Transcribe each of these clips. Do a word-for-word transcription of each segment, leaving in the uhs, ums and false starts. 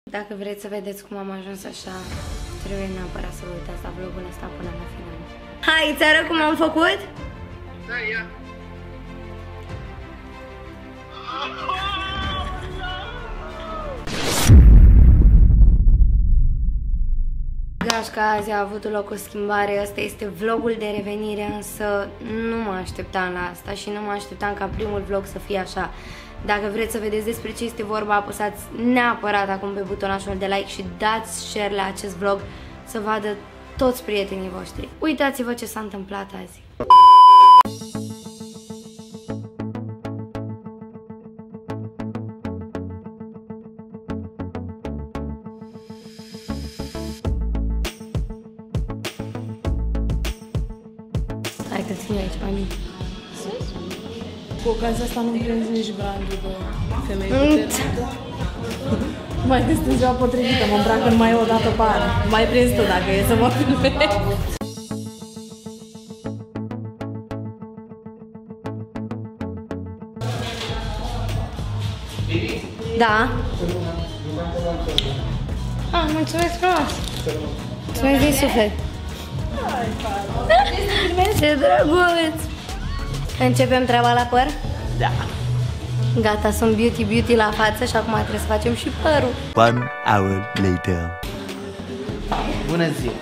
Dacă vreți să vedeți cum am ajuns așa, trebuie neapărat să vă uitați la vlogul ăsta până la final. Hai, îți arăt cum am făcut? Da, ia. Gașca, azi a avut loc o schimbare, ăsta este vlogul de revenire, însă nu mă așteptam la asta și nu mă așteptam ca primul vlog să fie așa. Dacă vreți să vedeți despre ce este vorba, apăsați neapărat acum pe butonașul de like și dați share la acest vlog să vadă toți prietenii voștri. Uitați-vă ce s-a întâmplat azi. Hai că ține aici, mami. Cu ocazia asta nu prinzi nici brandul de femei puternică. Mai este ziua potrivită, mă îmbrac numai o dată pe an. Mai prins tu dacă e să mă filmezi. Da. Ah, mulțumesc frumos. Mulțumesc din suflet. Ce drăguț! Începem treaba la păr? Da. Gata, sunt beauty beauty la față și acum trebuie să facem și părul. One hour later. Bună ziua!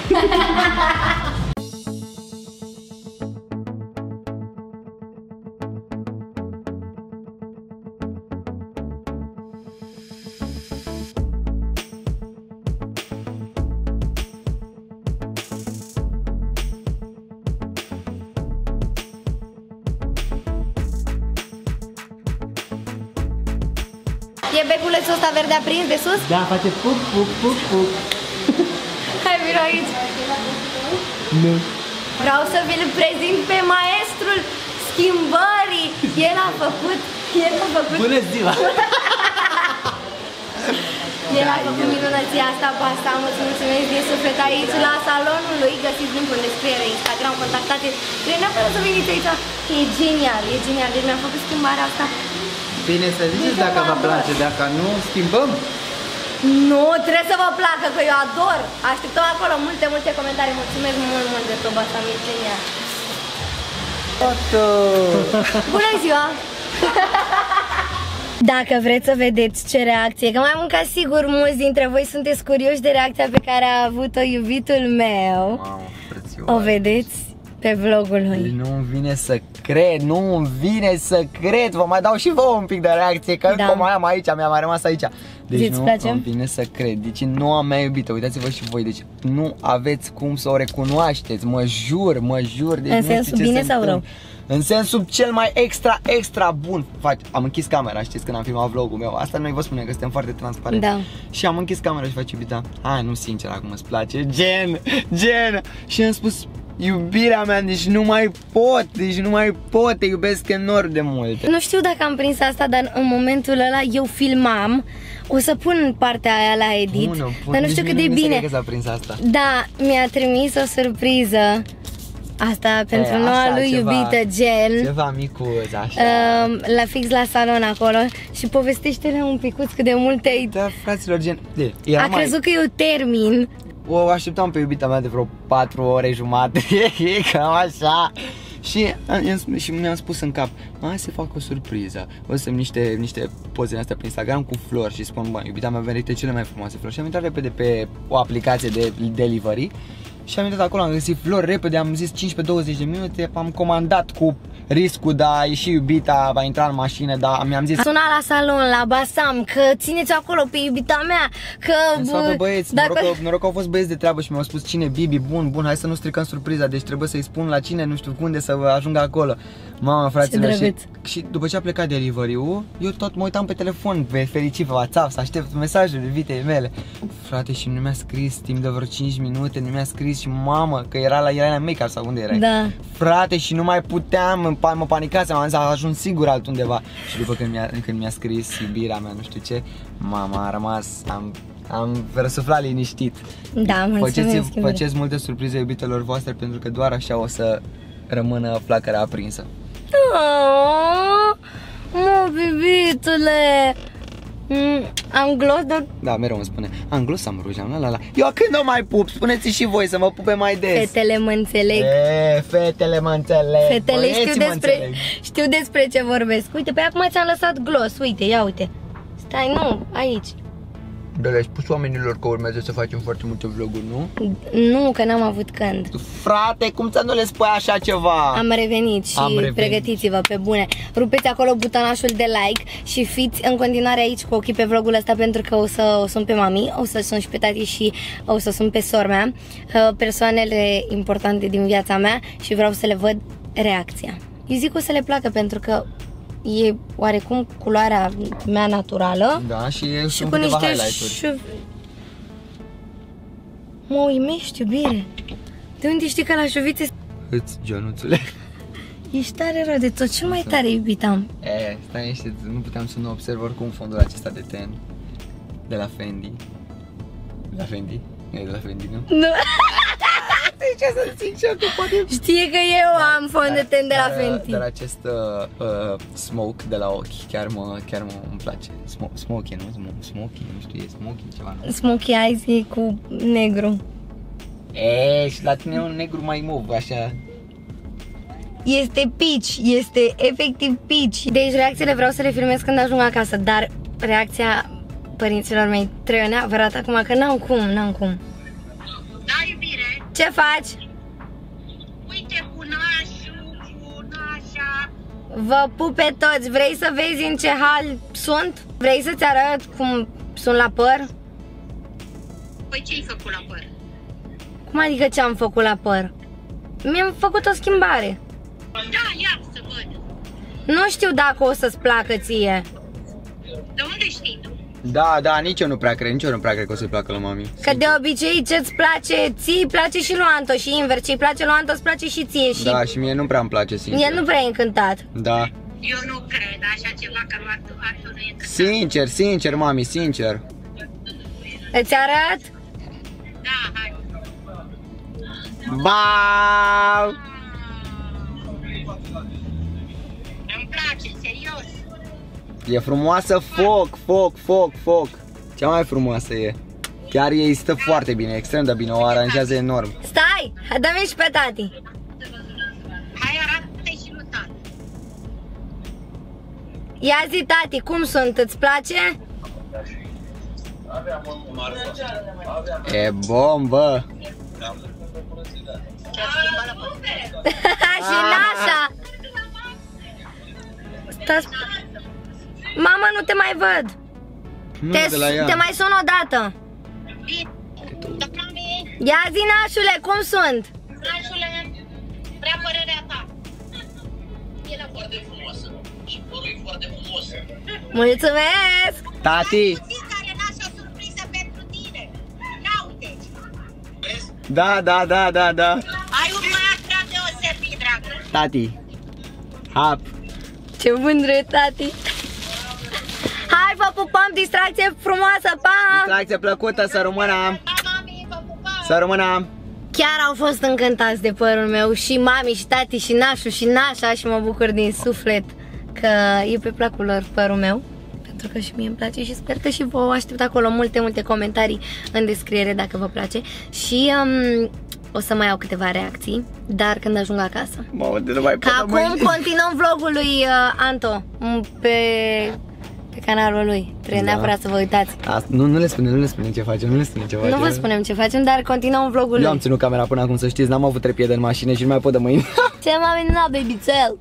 E beculețul ăsta verde aprins de sus? Da, face pup, pup, pup, pup. Hai, vino aici. Nu. Vreau să vi-l prezint pe maestrul schimbării. El a făcut, el a făcut, Bună ziua! el a făcut minunăția asta pe asta. Mulțumesc din suflet aici la salonul lui. Găsiți linkul în descriere, Instagram, contactați. Trebuie neapărat să veniți aici. E genial, e genial. Deci mi-a făcut schimbarea asta. Bine să ziceți dacă vă place, dacă nu, schimbăm. Nu, trebuie să vă placă, că eu ador. Așteptăm acolo multe, multe comentarii. Mulțumesc mult, mult de proba asta, mi-e genial. Bună ziua! Dacă vreți să vedeți ce reacție, că mai mult ca sigur mulți dintre voi sunteți curioși de reacția pe care a avut-o iubitul meu. Mamă, O vedeți pe vlogul lui. Nu-mi vine să cred, nu-mi vine să cred. Vă mai dau și vouă un pic de reacție, că Da. încă mai am aici, mi-a mai rămas aici. Deci Zi-ți nu place? îmi vine să cred. Deci noua mea iubită, uitați-vă și voi, deci nu aveți cum să o recunoașteți. Mă jur, mă jur. Deci În nu știu sensul ce bine se sau rău? întâmplă. În sensul cel mai extra, extra bun. Fac, am închis camera, știți, când am filmat vlogul meu. Asta noi vă spunem că suntem foarte transparenți. Da. Și am închis camera și face iubita. Hai, nu sincer, acum îți place. Gen, gen. Și am spus, iubirea mea, deci nu mai pot, deci nu mai pot, te iubesc enorm de mult. Nu știu dacă am prins asta, dar în momentul ăla eu filmam. O să pun partea aia la edit, Bună, bun, dar nu știu nici cât de mie nu mi se bine. cred că s-a prins asta. Da, mi-a trimis o surpriză. Asta pentru E, noua așa, lui ceva- iubită, Gen. Ceva micuț, așa. Uh, la fix la salon acolo. Și povestește-ne un picuț cât de multe ai. Da, fraților, gen, de, era A mai... crezut că eu termin. O așteptam pe iubita mea de vreo patru ore jumate, cam așa. Și, am- și mi-am spus în cap, hai să fac o surpriză. O să niște, niște poze astea pe Instagram cu flori și spun, bă, iubita mea venite cele mai frumoase flori. Și am intrat repede pe o aplicație de delivery și am intrat acolo, am găsit flori repede, am zis cincisprezece douăzeci de minute, am comandat cu riscul de a ieși iubita, va intra în mașină, dar mi-am zis... A sunat la salon, la Basam, că țineți acolo pe iubita mea, că... Să facă băieți, dacă... noroc, că, noroc că au fost băieți de treabă și mi-au spus cine, Bibi, bun, bun, hai să nu stricăm surpriza, deci trebuie să-i spun la cine, nu știu unde să ajungă acolo. Mama, fraților, și, și după ce a plecat delivery-ul, eu tot mă uitam pe telefon, fericit pe WhatsApp, să aștept mesajul iubitei mele. Frate, și nu mi-a scris timp de vreo cinci minute, nu mi-a scris și mamă, că era la, era la make-up sau unde erai. Da. Frate, și nu mai puteam, mă panicasem, am zis, a ajuns sigur altundeva. Și după când mi-a, când mi-a scris iubirea mea, nu știu ce, mama, a rămas, am, am răsuflat liniștit. Da, mulțumesc. Faceți, faceți multe surprize iubitelor voastre, pentru că doar așa o să rămână flacăra aprinsă. Oh, mă, bibitule! Mm, am gloss, dar... Da, mereu îmi spune. Am gloss, am ruj, am la la la. Eu când o mai pup? Spuneți și voi să mă pupe mai des. Fetele mă înțeleg. E, fetele mă înțeleg. Fetele știu despre, înțeleg. știu despre ce vorbesc. Uite, pe acum ți-am lăsat gloss, uite, ia uite. Stai, nu, aici. Da, le-ai spus oamenilor că urmează să facem foarte multe vloguri, nu? Nu, că n-am avut când. Frate, cum să nu le spui așa ceva? Am revenit și Am revenit. pregătiți-vă pe bune. Rupeți acolo butonașul de like și fiți în continuare aici cu ochii pe vlogul ăsta, pentru că o să o sun pe mami, o să sun și pe tati și o să sun pe sora mea, persoanele importante din viața mea, și vreau să le văd reacția. Eu zic că o să le placă pentru că e oarecum culoarea mea naturală. Da, și, Și sunt cu câteva niște highlight-uri. șu... Mă uimești, iubire. De unde știi că la șuvițe... Îți, Ionuțule. Ești tare rău de tot, cel mai tare iubit am. E, stai niște, nu puteam să nu observ oricum fondul acesta de ten. De la Fendi. De la Fendi? E de la Fendi, nu? Nu. Ce să zic și eu, că poate... Știe că eu am fond de ten de la Fenty. Dar acest uh, uh, smoke de la ochi chiar mă, chiar mă îmi place. Smo smoky, nu? Smoky, nu știu, e smoky ceva, nu? Smokey eyes e cu negru. E, și la tine e un negru mai mov, așa. Este peach, este efectiv peach. Deci reacțiile vreau să le filmez când ajung acasă, dar reacția părinților mei trebuie neapărat acum, că n-am cum, n-am cum. Da, iubire, Ce faci? uite cu nașul, cu nașa. Vă pup pe toți, vrei să vezi în ce hal sunt? Vrei să-ți arăt cum sunt la păr? Păi ce-ai făcut la păr? Cum adică ce am făcut la păr? Mi-am făcut o schimbare. Da, ia să văd. Nu știu dacă o să-ți placă ție. De unde știi tu? Da, da, nici eu nu prea cred, nici eu nu prea cred că o să-i placă la mami. Că de obicei ce-ți place ție, îi place și lui Anto, și invers, ce-i place lui Anto, îți place și ție. Și Da, și mie nu prea îmi place, sincer. el nu prea e încântat. Da. Eu nu cred așa ceva, că lui Artur, Artur nu e încântat. Sincer, sincer, mami, sincer. Îți arăt? Da, hai. Bau! Îmi place, serios. E frumoasă, foc, foc, foc, foc. Cea mai frumoasă e. Chiar ei stă foarte bine, extrem de bine, o aranjează enorm. Stai, dă-mi și pe tati. Hai, arată-te și lui tati. Ia zi, tati, cum sunt, îți place? E bombă. Și nașa. Stați... Mama, nu te mai văd. Nu, Te, de la ea. te mai sun o dată. Bine. Dar mami, Ia zi, nașule, cum sunt? nașule, vrea părerea ta. E foarte frumoasă și părul e foarte frumos. Mulțumesc! Tati! Știți care nașa surpriză pentru tine? Ia uite. Da, da, da, da, da. Ai un băiat prea deosebit, dragă. Tati. Hap. Ce mândră e tati. Hai, vă pupăm, distracție frumoasă, pa! Distracție plăcută, să rămână. Pa, mami, vă pupăm. Să rămână. Chiar au fost încântați de părul meu, și mami, și tati, și nașul, și nașa, și mă bucur din suflet că e pe placul lor părul meu, pentru că și mie îmi place și sper că și vouă. Aștept acolo multe, multe comentarii în descriere dacă vă place și um, o să mai au câteva reacții, dar când ajung acasă. Mamă, de nu mai Că pot, acum mă- continuăm vlogul lui uh, Anto m, pe, pe canalul lui. Trebuie Da. neapărat să vă uitați. Asta, nu, nu le spune, nu le spune ce facem, nu le spune ce facem. Nu vă spunem ce facem, dar continuăm vlogul Eu am lui. ținut camera până acum, să știți, n-am avut trepied în mașină și nu mai pot de mâini. Ce m-a venit la babyțel?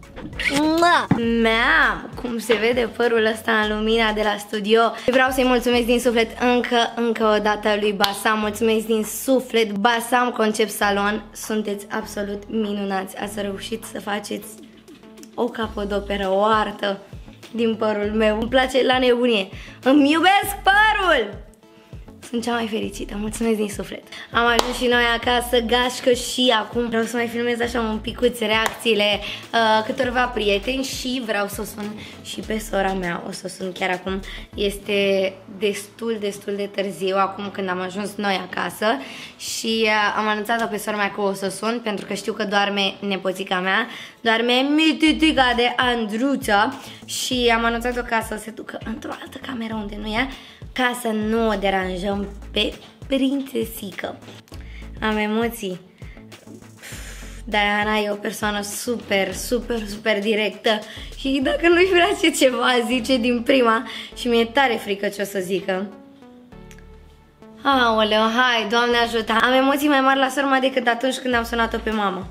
Mea, cum se vede părul ăsta în lumina de la studio. Vreau să-i mulțumesc din suflet încă, încă o dată lui Basam. Mulțumesc din suflet, Basam Concept Salon. Sunteți absolut minunați. Ați reușit să faceți o capodoperă, o artă din părul meu. Îmi place la nebunie. Îmi iubesc părul! Sunt cea mai fericită, mulțumesc din suflet. Am ajuns și noi acasă, gașcă, și acum vreau să mai filmez așa un picuț reacțiile uh, câtorva prieteni și vreau să o sun și pe sora mea. O să o sun chiar acum. Este destul, destul de târziu acum când am ajuns noi acasă și uh, am anunțat-o pe sora mea că o să o sun pentru că știu că doarme nepoțica mea, doarme mititica de Andruța și am anunțat-o ca să se ducă într-o altă cameră unde nu e, ca să nu o deranjăm pe prințesică. Am emoții. Diana e o persoană super, super, super directă și dacă nu-i place ceva, zice din prima și mi-e tare frică ce o să zică. Aoleu, hai, Doamne ajută! Am emoții mai mari la sora decât atunci când am sunat-o pe mama.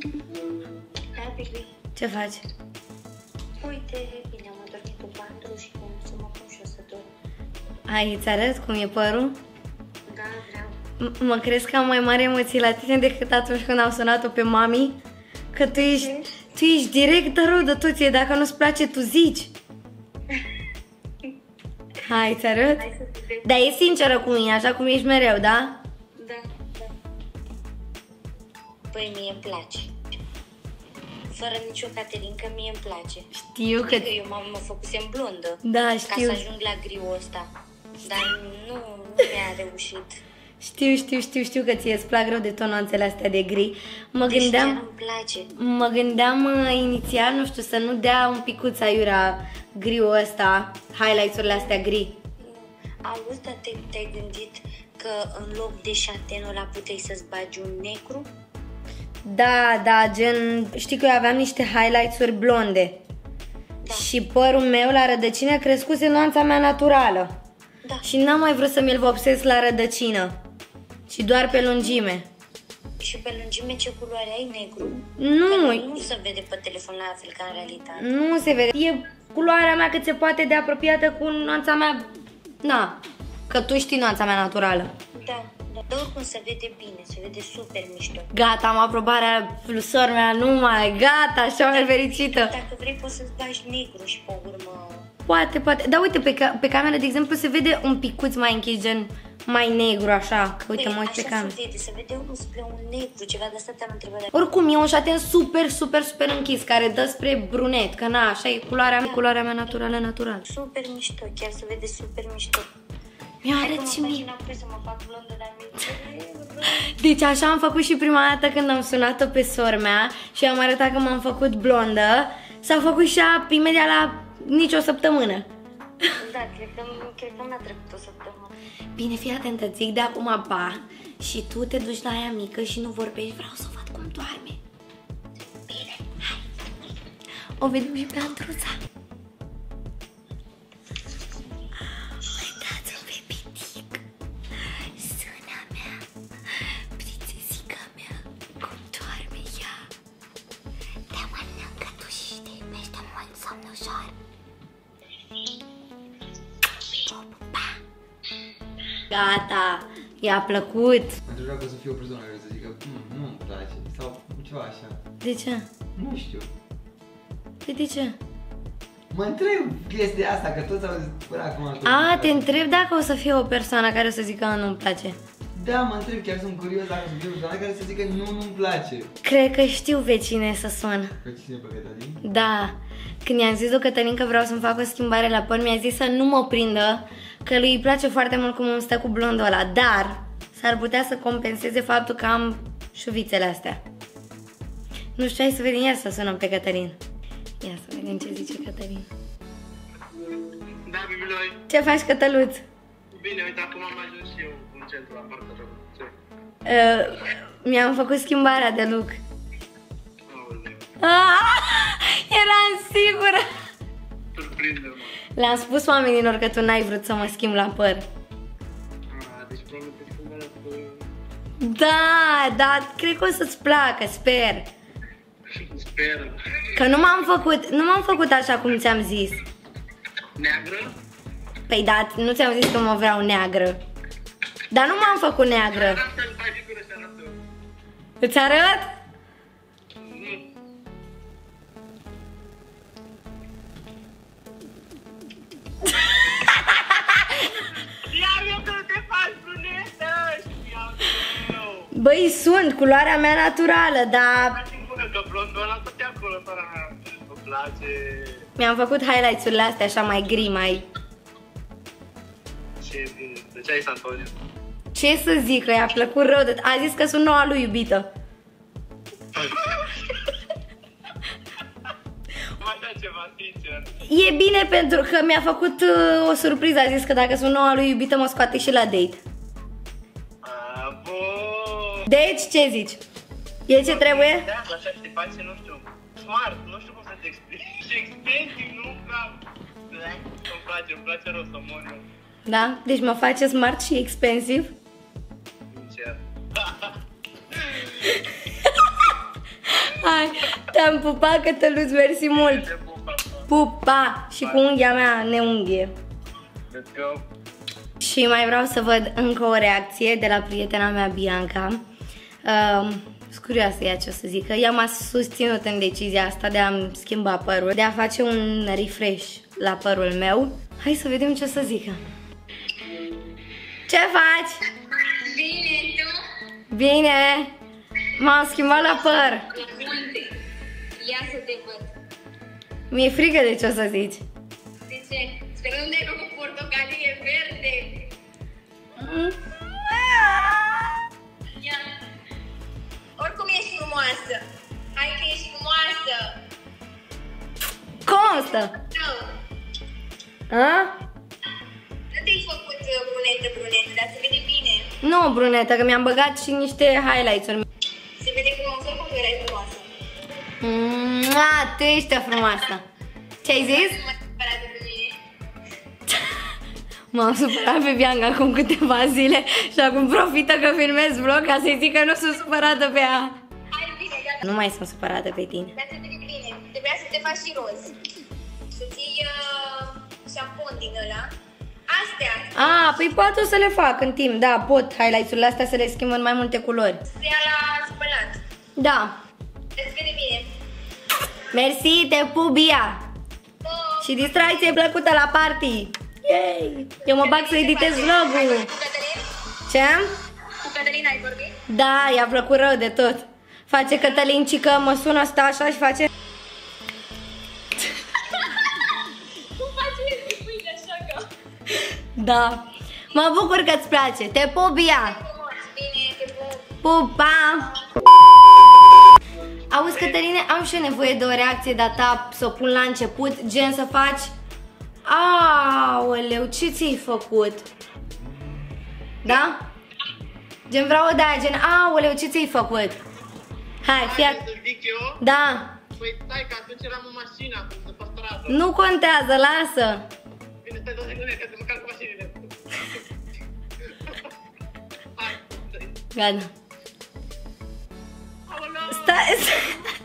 Ce faci? Uite, bine, am adormit pe patru și cum să mă pun și o să dorm. Hai, îți arăt cum e părul? Da, vreau. M mă crezi că am mai mari emoții la tine decât atunci când am sunat-o pe mami? Că tu ești, tu ești direct rău de tot, e, dacă nu-ți place, tu zici. Hai, îți arăt? Hai să vedem. Dar e sinceră cu mine, așa cum ești mereu, da? Da, da. Păi mie îmi place. Fără nicio Caterinca, mie îmi place. Știu că... Adică eu mă făcusem blondă. Da, Ca știu. să ajung la griul ăsta. Dar nu, nu mi-a reușit. Știu, știu, știu, știu că ție îți plac rău de tonuanțele astea de gri. Mă Deci gândeam... chiar îmi place. Mă gândeam uh, inițial, nu știu, să nu dea un picuț aiurea griul ăsta, highlights-urile astea gri. Auzi, dar te, te-ai gândit că în loc de șatenul ăla puteai să-ți bagi un negru? Da, da, gen, știi că eu aveam niște highlights-uri blonde. Da. Și părul meu la rădăcină crescuse nuanța mea naturală. Da. Și n-am mai vrut să mi-l vopsesc la rădăcină, ci doar pe lungime. Și pe lungime ce culoare ai? Negru? Nu, Că nu se vede pe telefon la fel ca în realitate. nu se vede. E culoarea mea cât se poate de apropiată cu nuanța mea. Na, că tu știi nuanța mea naturală. Da, da. Dar oricum se vede bine, se vede super mișto. Gata, am aprobarea lui sora mea, numai, gata, așa mai fericită. Dacă vrei poți să-ți bagi negru și pe urmă... Poate, poate. Dar uite, pe, ca pe cameră, de exemplu, se vede un picuț mai închis, gen mai negru, așa. Că uite, Păi, mă uit pe așa cameră. se vede, se vede unul spre un negru, ceva de asta te-am întrebat. De... Oricum, e un șaten super, super, super închis, care dă spre brunet, că na, așa e culoarea mea, culoarea mea naturală, naturală. Super mișto, chiar se vede super mișto. Mi-o Hai că arăt mă și faci mie. înapoi să mă fac blondă, dar mi Deci așa am făcut și prima dată când am sunat-o pe sora mea și am arătat că m-am făcut blondă. S-a făcut și a, imediat la nici o săptămână. Da, cred că, cred că mi-a trecut o săptămână. Bine, fii atentă, zic de acum pa și tu te duci la aia mică și nu vorbești, vreau să văd cum doarme. Bine, hai. O vedem și pe Andruța. Uitați-o pe pitic, sâna mea, prințesica mea, cum doarme ea. Te mănâncă tu și te iubește mult somnușor. Gata, i-a plăcut. Atunci vreau să fiu o persoană care să zică mm, nu-mi place sau ceva așa. De ce? Nu știu. Păi de ce? Mă întreb chestia asta, că toți au zis până acum. A, te întreb dacă o să fie o persoană care o să zică nu-mi place. Da, mă întreb, chiar sunt curios dacă să fiu o persoană care să zică nu, nu-mi place. Cred că știu pe cine să sun. Pe cine, pe Cătălin? Da. Când i-am zis lui Cătălin că vreau să-mi fac o schimbare la păr, mi-a zis să nu mă prindă, că lui îi place foarte mult cum îmi stă cu blondul ăla, dar s-ar putea să compenseze faptul că am șuvițele astea. Nu știu, hai să vedem, ia să sunăm pe Cătălin. Ia să vedem ce zice Cătălin. Da, Bibiloi. Ce faci, Cătăluț? Bine, uite, acum am ajuns și eu în centru, la partea rău. Ce? Uh, mi-am făcut schimbarea de look. Aoleu. Ah, eram sigură! Surprinde-mă. Le-am spus oamenilor că tu n-ai vrut să mă schimb la păr. Ah, deci probabil că schimbarea cu... Da, da, cred că o să-ți placă, sper. Sper. Că nu m-am făcut, nu m-am făcut așa cum ți-am zis. Neagră? Păi da, nu ți-am zis că mă vreau neagră. Dar nu m-am făcut neagră. Arată-l, hai figură și arată. Îți arăt? Nu. Ia-mi eu că nu te faci, Băi, sunt culoarea mea naturală, dar... Că blondona tot e acolo, sora mea. Îmi place... Mi-am făcut highlights-urile astea așa mai gri, mai... Ce bine. De ce ai Sant Antonio? Ce să zic, că i-a plăcut rău de... A zis că sunt noua lui iubită. Ceva, sincer. E bine pentru că mi-a făcut uh, o surpriză. A zis că dacă sunt noua lui iubită mă scoate și la date. A, bun. Deci, ce zici? E ce trebuie? Da, așa te face, nu știu, smart, nu știu cum să te explic. Și expensive, nu ca... Îmi place, îmi place rău să mor eu. Da? Deci mă face smart și expensive? Sincer. Hai, te-am pupat, Cătăluț, mersi mult. Pupa! Și cu unghia mea neunghie. Let's go. Și mai vreau să văd încă o reacție de la prietena mea, Bianca. Uh, Sunt curioasă ea ce o să zică. Ea m-a susținut în decizia asta de a-mi schimba părul, de a face un refresh la părul meu. Hai să vedem ce o să zică. Ce faci? Bine, tu? Bine! M-am schimbat la păr. Ia să te văd. Mi-e frică de ce o să zici. De ce? Sper că nu te-ai făcut portocalie verde. Ia. Oricum ești frumoasă. Hai că ești frumoasă. Cum stă? Nu. A? Nu te-ai făcut brunetă, brunetă, dar se vede bine. Nu, brunetă, că mi-am băgat și niște highlights-uri. Se vede frumos, oricum erai frumoasă. Mua, tu ești o frumoasă. Ce-ai zis? Nu mă supărat de mine. M-am supărat pe Bianca acum câteva zile și acum profită că filmez vlog ca să-i zic că nu sunt supărată pe ea. Hai, bine, gata. Nu mai sunt supărată pe tine. Dar se vede bine. Trebuia să te faci și roz. Să-ți iei uh, șampon din ăla. Astea. A, păi poate o să le fac în timp, da, pot highlights-urile astea să le schimb în mai multe culori. Să ia la spălat. Da. Îți vede bine. Mersi, te pup, Bia. Oh. Și distracție plăcută la party. Yay! Eu mă bag să editez vlogul. Cu Cătălin? Ce? Cu Cătălin ai vorbit? Da, i-a plăcut rău de tot. Face Cătălin cică, mă sună, stă așa și face... Cum faci el pâine așa că? Da. Mă bucur că-ți place. Te pup, Bia. Bine, te pup. Pupa! Auzi, Cătăline, am și nevoie de o reacție de-a ta, să o pun la început, gen să faci... Aoleu, ce ți-ai făcut? Da? Gen vreau o de-aia, gen, aoleu, ce ți-ai făcut? Hai, fii at... Să zic eu? Da. Păi stai, că atunci eram în mașină, acum sunt pe stradă. Nu contează, lasă. Bine, stai două secunde, că să mă calc cu mașinile. Hai, stai. Gata. Aoleu! Stai, stai.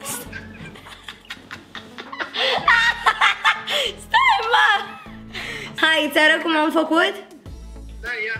Stai, mă! Hai, îți arăt cum am făcut? Da, ia.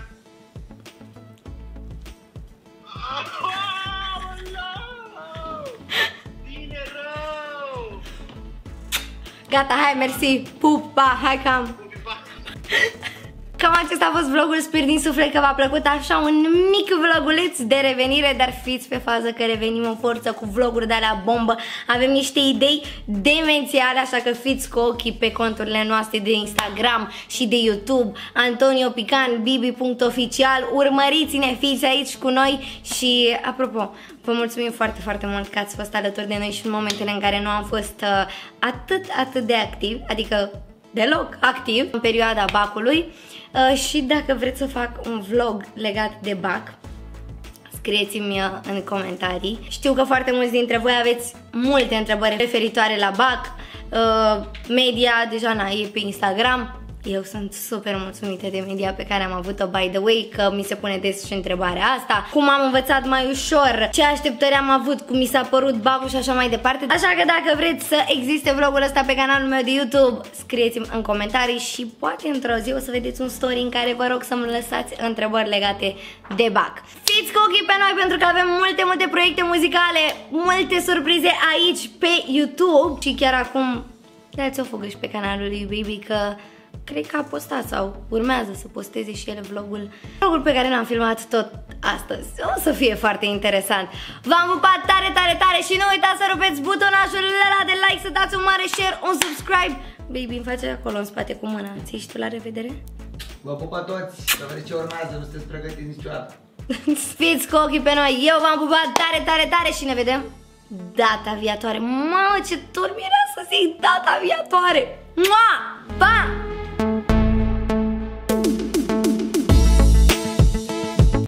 Aoleu! Bine rău! Gata, hai, mersi. Pupa, hai cam. Cam acesta a fost vlogul, sper din suflet că v-a plăcut, așa un mic vloguleț de revenire, dar fiți pe fază că revenim în forță cu vloguri de alea bombă. Avem niște idei demențiale, așa că fiți cu ochii pe conturile noastre de Instagram și de YouTube, Antonio Pican, Bibi punct oficial, urmăriți-ne, fiți aici cu noi și, apropo, vă mulțumim foarte, foarte mult că ați fost alături de noi și în momentele în care nu am fost uh, atât, atât de activ, adică deloc activ în perioada bacului. Uh, și dacă vreți să fac un vlog legat de bac, scrieți-mi în comentarii. Știu că foarte mulți dintre voi aveți multe întrebări referitoare la bac. uh, Media deja na, e pe Instagram. Eu sunt super mulțumită de media pe care am avut-o, by the way, că mi se pune des și întrebarea asta. Cum am învățat mai ușor, ce așteptări am avut, cum mi s-a părut bacul și așa mai departe. Așa că dacă vreți să existe vlogul ăsta pe canalul meu de YouTube, scrieți-mi în comentarii și poate într-o zi o să vedeți un story în care vă rog să-mi lăsați întrebări legate de bac. Fiți cu ochii pe noi pentru că avem multe, multe proiecte muzicale, multe surprize aici pe YouTube. Și chiar acum dați o fugă și pe canalul lui Bibi, că cred că a postat sau urmează să posteze și el vlogul Vlogul pe care l-am filmat tot astăzi. O să fie foarte interesant. V-am pupat tare, tare, tare și nu uitați să rupeți butonașul ăla de like, să dați un mare share, un subscribe. Baby, îmi face acolo în spate cu mâna. Ții și tu la revedere? Vă pupa toți, să vedeți ce urmează, nu sunteți pregătiți niciodată. Fiți cu ochii pe noi. Eu v-am pupat tare, tare, tare și ne vedem data viitoare. Mamă, ce turm era să zic data viitoare. Mua! Pa!